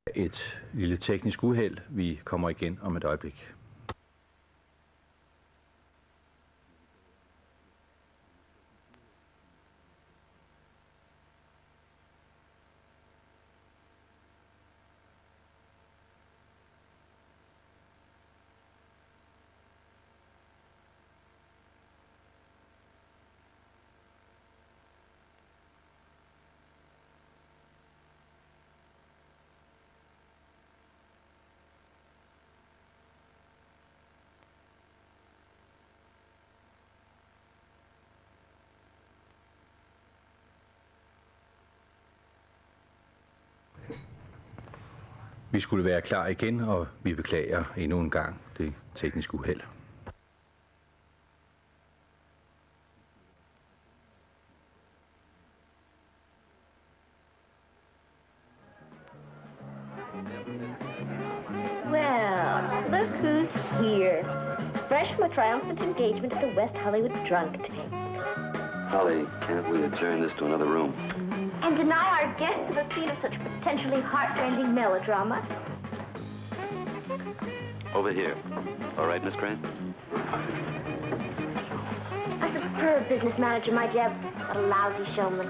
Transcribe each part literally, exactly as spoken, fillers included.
Et lille teknisk uheld. Vi kommer igen om et øjeblik. Vi skulle være klar igen, og vi beklager endnu en gang det tekniske uheld. Well, look who's here. Fresh from a triumphant engagement at the West Hollywood Drunk Tank. Holly, can't we adjourn this to another room? And deny our guests of a scene of such potentially heartrending melodrama? Over here. All right, Miss Crane? A superb business manager, my Jeb, but a lousy showman.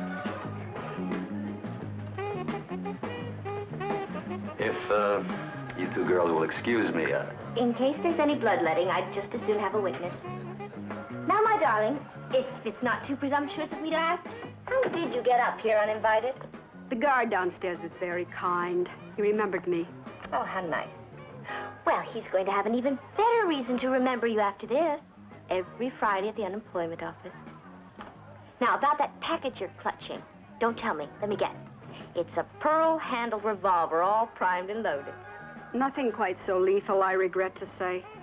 If, uh, you two girls will excuse me, uh... In case there's any bloodletting, I'd just as soon have a witness. Now, my darling, if it's not too presumptuous of me to ask, how did you get up here uninvited? The guard downstairs was very kind. He remembered me. Oh, how nice. Well, he's going to have an even better reason to remember you after this. Every Friday at the unemployment office. Now, about that package you're clutching. Don't tell me. Let me guess. It's a pearl-handled revolver, all primed and loaded. Nothing quite so lethal, I regret to say.